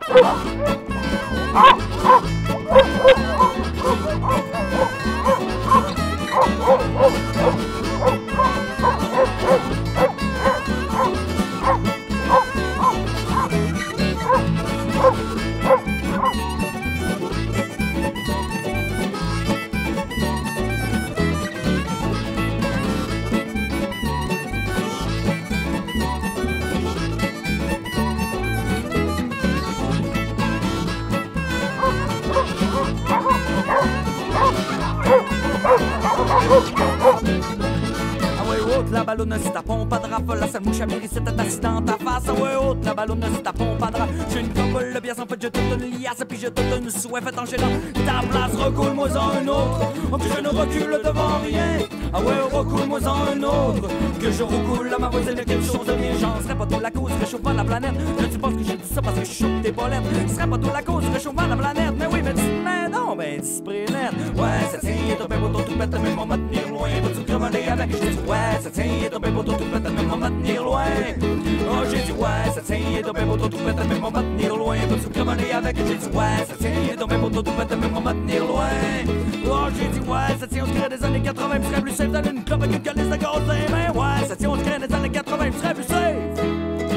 Ah ouais, haute la ballonne, c'est ta pompe à drap. La seule mouche à virer, c'est assis dans ta face. Ah ouais, haute la ballonne, c'est ta pompe à drap. J'ai une copole, le biais, en fait, je te donne une liasse. Puis je te donne une souhait, fait enchaînant ta place, recoule-moi-en un autre. Oh, que je ne recule devant rien. Ah ouais, recoule-moi-en un autre. Que je recoule à ma voisine, quelque chose de bien. J'en serais pas toi la cause, réchauffement de la planète. Là, tu penses que j'ai dit ça parce que je chope tes bolettes. Ce serait pas toi la cause, réchauffement de la planète. Mais oui, mais non, ben, tu prénètes. Ouais, ça tient, et ton bébo, ton tout bête, même on va tenir loin. Vas-tu crever avec, je dis ouais, ça tient, et ton bébo, ton tout bête, même on va tenir loin. Oh, j'ai dit ouais, ça tient, et ton bébo, ton tout bête, même on va tenir loin. Vas-tu crever avec, j'ai dit ouais, ça tient, et ton bébo, ton tout bête, même on va tenir loin. Oh, j'ai dit ouais, ça tient, on se crée des années 80, tu serais plus safe dans une clope avec une calice de gaz dans les mains. Ouais, ça tient, on se crée des années 80, tu serais plus safe.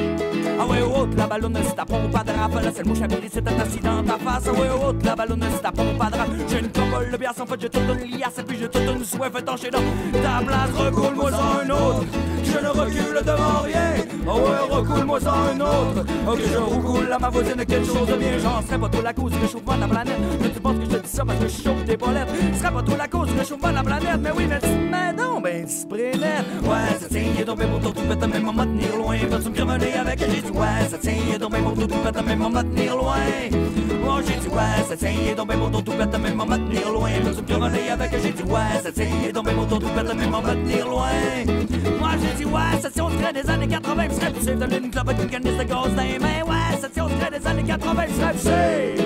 Ah ouais, haute la ballonne, c'est ta pompe à drap. La seule mouche à virer, c'est assis dans ta face. Ah ouais, haute la ballonne, c'est ta pompe à drap. J'ai une copole, le bias, en fait, je te donne liasse. Et puis je te donne une souhait, fait enchaîner dans ta place, recoule-moi-en un autre. Je ne recule devant rien. Oh ouais, recoule-moi-en un autre. Oh, que je recoule à ma voisine, quelque chose de bien. J'en serais pas toi la cause du réchauffement de la planète. Mais tu penses que je te dis ça parce que je chauffe tes bolettes. Ce serait pas toi la cause du réchauffement de la planète. Mais oui, mais non, ben, tu prénètes. Ouais, ça tient, il est tombé pour ton tout bête, même on va tenir loin. Vas-tu me crever avec, j'ai dit ouais, ça tient, il est tombé pour ton tout bête, même on va tenir loin. Oh, j'ai dit ouais, ça tient, il est tombé pour ton tout bête, même on va tenir loin. Vas-tu me crever avec, j'ai dit ouais, ça tient, il est tombé pour ton tout bête, même on va tenir loin. Moi, j'ai dit ouais, ça tient, on se crée des années 80, je serais plus safe dans une clope avec une canisse de gaz dans les mains. Ouais, ça tient, on se crée des années 80, je serais plus safe.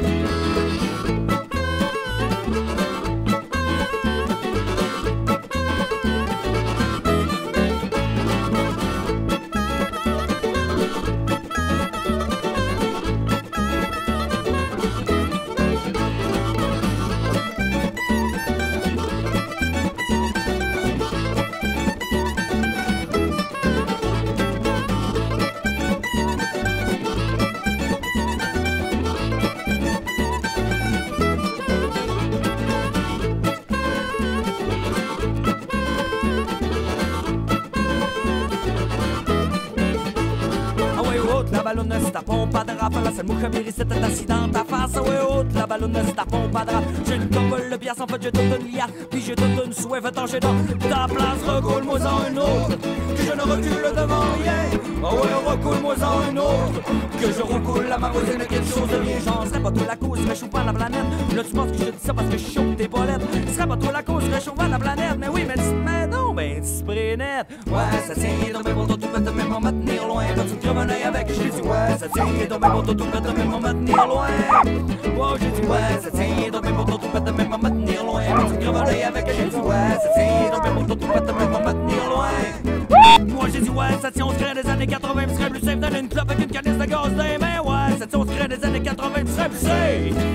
La ballonne, c'est ta pompe à drap. La seule mouche à virer, c'est assis dans ta face. Ah ouais, haute la ballonne, c'est ta pompe à drap. J'ai une copole, le bias, en fait, je te donne liasse. Puis je te donne souhait, fait enchaîner dans ta place, recoule-moi-en un autre. Que je ne recule devant rien. Oh ouais, recoule-moi-en un autre. Que je recoule à ma voisine, quelque chose de bien. J'en serais pas toi la cause, réchauffement de la planète. Là, tu penses que je te dis ça parce que je chauffe tes bolettes. Ce serait pas toi la cause, réchauffement de la planète. Mais oui, mais non, ben, tu prénètes. Ouais, ça tient, il est tombé pour ton tout bête, même on va tenir loin. Là, tu me crèves un œil avec, j'ai dit ouais, ça tient, il est tombé pour ton tout bête, même on va tenir loin. Oh, j'ai dit ouais, ça tient, il est tombé pour ton tout bête, même on va tenir loin. Là, tu me crèves un œil avec, j'ai dit ouais, ça tient, il est tombé pour ton tout bête, même on va tenir loin. Moi, j'ai dit ouais, ça tient, on se crée des années 80, je serais plus safe dans une clope avec une canisse de gaz dans les mains. Ouais, ça tient, on se crée des années 80, je serais plus safe.